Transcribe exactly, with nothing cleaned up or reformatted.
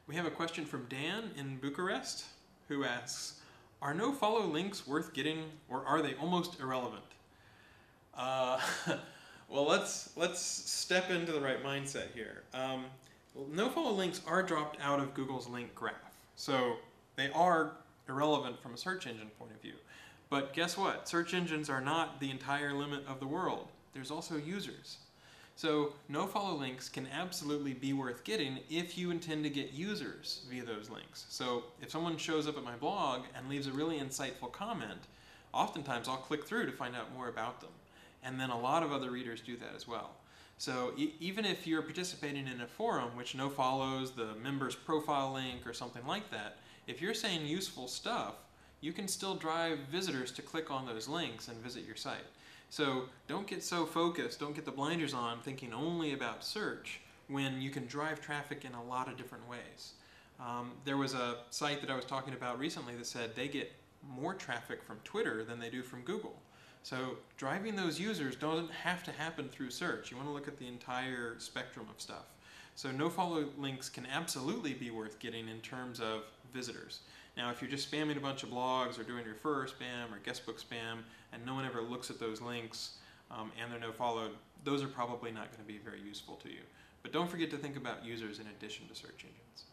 We have a question from Dan in Bucharest who asks, are no-follow links worth getting, or are they almost irrelevant? Uh, well, let's let's step into the right mindset here. Um, well, no-follow links are dropped out of Google's link graph, so they are irrelevant from a search engine point of view. But guess what? Search engines are not the entire limit of the world. There's also users. So no-follow links can absolutely be worth getting if you intend to get users via those links. So if someone shows up at my blog and leaves a really insightful comment, oftentimes I'll click through to find out more about them. And then a lot of other readers do that as well. So e even if you're participating in a forum which no-follows the member's profile link or something like that, if you're saying useful stuff, you can still drive visitors to click on those links and visit your site. So don't get so focused, don't get the blinders on thinking only about search when you can drive traffic in a lot of different ways. Um, there was a site that I was talking about recently that said they get more traffic from Twitter than they do from Google. So driving those users doesn't have to happen through search. You want to look at the entire spectrum of stuff. So no-follow links can absolutely be worth getting in terms of visitors. Now, if you're just spamming a bunch of blogs or doing referrer spam or guestbook spam and no one ever looks at those links um, and they're no-followed, those are probably not going to be very useful to you. But don't forget to think about users in addition to search engines.